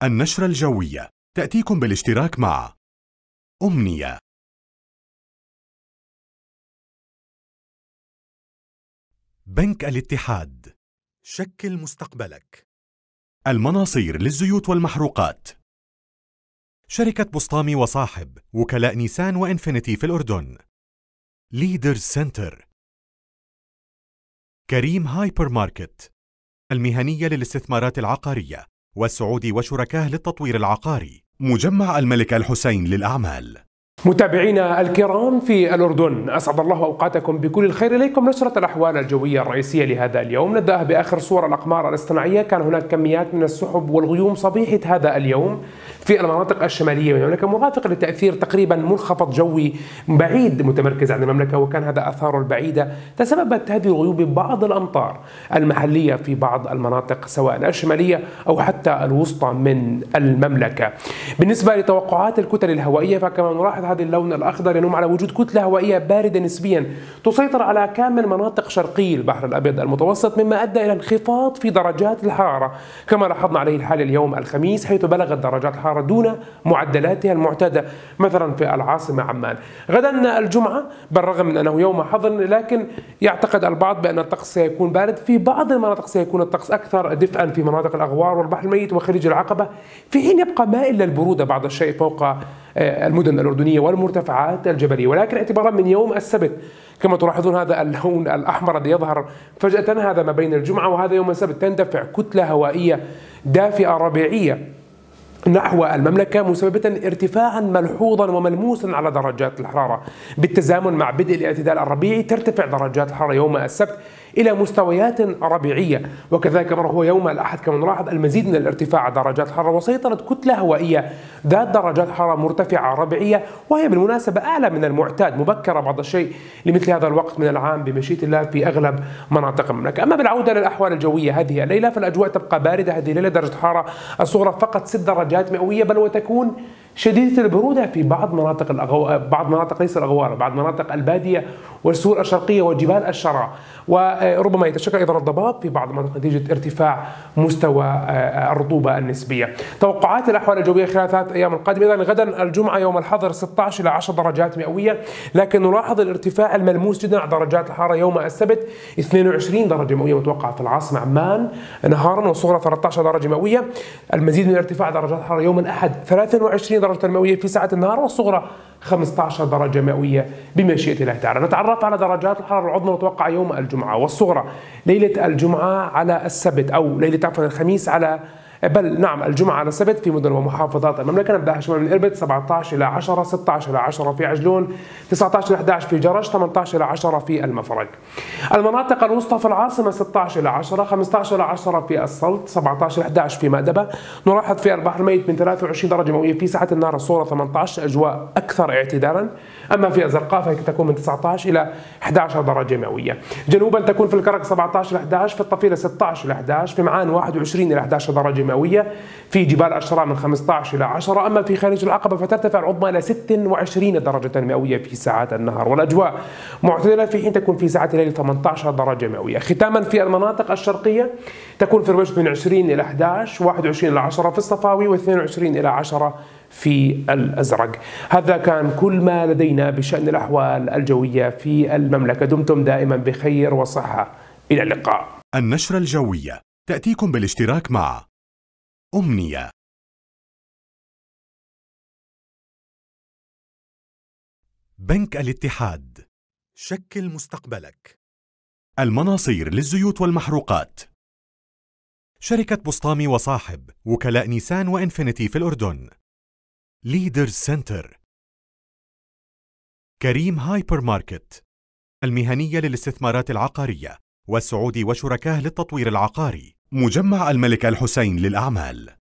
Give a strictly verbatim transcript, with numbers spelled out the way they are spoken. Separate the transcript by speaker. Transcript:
Speaker 1: النشرة الجوية تأتيكم بالاشتراك مع أمنية. بنك الاتحاد، شكل مستقبلك. المناصير للزيوت والمحروقات. شركة بسطامي وصاحب، وكلاء نيسان وإنفينيتي في الأردن. ليدرز سنتر. كريم هايبر ماركت، المهنية للاستثمارات العقارية، والسعودي وشركاه للتطوير العقاري. مجمع الملك الحسين للأعمال.
Speaker 2: متابعينا الكرام في الأردن، أسعد الله أوقاتكم بكل الخير. إليكم نشرة الأحوال الجوية الرئيسية لهذا اليوم. نبدأ بآخر صور الأقمار الاصطناعية. كان هناك كميات من السحب والغيوم صبيحة هذا اليوم في المناطق الشمالية من المملكة، مرافق لتأثير تقريبا منخفض جوي بعيد متمركز عن المملكة، وكان هذا آثاره البعيدة تسببت هذه الغيوم ببعض الأمطار المحلية في بعض المناطق سواء الشمالية أو حتى الوسطى من المملكة. بالنسبة لتوقعات الكتل الهوائية، فكما نلاحظ هذا اللون الأخضر ينم على وجود كتلة هوائية باردة نسبيا تسيطر على كامل مناطق شرقي البحر الأبيض المتوسط، مما أدى إلى انخفاض في درجات الحرارة كما لاحظنا عليه الحال اليوم الخميس، حيث بلغت درجات الحرارة دون معدلاتها المعتادة مثلا في العاصمة عمان. غدا الجمعة بالرغم من أنه يوم حظر، لكن يعتقد البعض بأن الطقس سيكون بارد. في بعض المناطق سيكون الطقس أكثر دفئا في مناطق الأغوار والبحر الميت وخليج العقبة، في حين يبقى مائل للبرودة بعض الشيء فوق المدن الأردنية والمرتفعات الجبلية. ولكن اعتبارا من يوم السبت كما تلاحظون هذا اللون الأحمر الذي يظهر فجأة، هذا ما بين الجمعة وهذا يوم السبت، تندفع كتلة هوائية دافئة ربيعية نحو المملكة، مسببة ارتفاعا ملحوظا وملموسا على درجات الحرارة. بالتزامن مع بدء الاعتدال الربيعي ترتفع درجات الحرارة يوم السبت إلى مستويات ربيعية، وكذلك مرة هو يوم الأحد كما نلاحظ المزيد من الارتفاع درجات الحرارة، وسيطرت كتلة هوائية ذات درجات حرارة مرتفعة ربيعية، وهي بالمناسبة أعلى من المعتاد، مبكرة بعض الشيء لمثل هذا الوقت من العام بمشيئة الله في أغلب مناطق المملكة. أما بالعودة للأحوال الجوية هذه الليلة، فالأجواء تبقى باردة هذه الليلة، درجة الحرارة الصغرى فقط ست درجات مئوية، بل وتكون شديدة البرودة في بعض مناطق الأغو... بعض مناطق ليس الأغوار، بعض مناطق البادية والسور الشرقية وجبال الشرع، وربما يتشكل أيضا الضباب في بعض المناطق نتيجة ارتفاع مستوى الرطوبة النسبية. توقعات الأحوال الجوية خلال ثلاث أيام القادمة، إذن غدا الجمعة يوم الحظر ستة عشر إلى عشر درجات مئوية، لكن نلاحظ الارتفاع الملموس جدا على درجات الحرارة يوم السبت اثنين وعشرين درجة مئوية متوقعة في العاصمة عمان نهارا، والصغرى ثلاثة عشر درجة مئوية. المزيد من ارتفاع درجات الحرارة يوم الأحد ثلاثة وعشرين درجة مئوية في ساعة النهار، والصغرى خمسة عشر درجة مئوية بمشيئة الله تعالى. نتعرف على درجات الحرارة العظمى المتوقعة يوم الجمعة والصغرى ليلة الجمعة على السبت، أو ليلة عفوا الخميس على بل نعم الجمعة على السبت في مدن ومحافظات المملكة. نبدأ شمال من إربد سبعة عشر إلى عشرة، ستة عشر إلى عشرة في عجلون، تسعة عشر إلى أحد عشر في جرش، ثمانية عشر إلى عشرة في المفرق. المناطق الوسطى في العاصمة ستة عشر إلى عشرة، خمسة عشر إلى عشرة في السلط، سبعة عشر إلى أحد عشر في مأدبة. نلاحظ في البحر الميت من ثلاثة وعشرين درجة مئوية في ساعة النهار، الصورة ثمانية عشر، أجواء أكثر اعتدالا. أما في الزرقاء فهي تكون من تسعة عشر إلى أحد عشر درجة مئوية. جنوبا تكون في الكرك سبعة عشر إلى أحد عشر، في الطفيلة ستة عشر إلى أحد عشر، في معان واحد وعشرين إلى أحد عشر درجة مئوية، في جبال الشراء من خمسة عشر إلى عشرة. أما في خليج العقبة فترتفع العظمى إلى ستة وعشرين درجة مئوية في ساعات النهار، والأجواء معتدلة في حين تكون في ساعات الليل ثمانية عشر درجة مئوية. ختاما في المناطق الشرقية تكون في الوجه من عشرين إلى أحد عشر، واحد وعشرين إلى عشرة في الصفاوي، واثنين وعشرين إلى عشرة في الأزرق. هذا كان كل ما لدينا بشأن الأحوال الجوية في المملكة. دمتم دائما بخير وصحة، إلى اللقاء.
Speaker 1: النشرة الجوية تأتيكم بالاشتراك مع أمنية. بنك الاتحاد، شكل مستقبلك. المناصير للزيوت والمحروقات. شركة بسطامي وصاحب، وكلاء نيسان وإنفينيتي في الأردن. ليدرز سنتر. كريم هايبر ماركت، المهنية للاستثمارات العقارية، والسعودي وشركاه للتطوير العقاري. مجمع الملك الحسين للأعمال.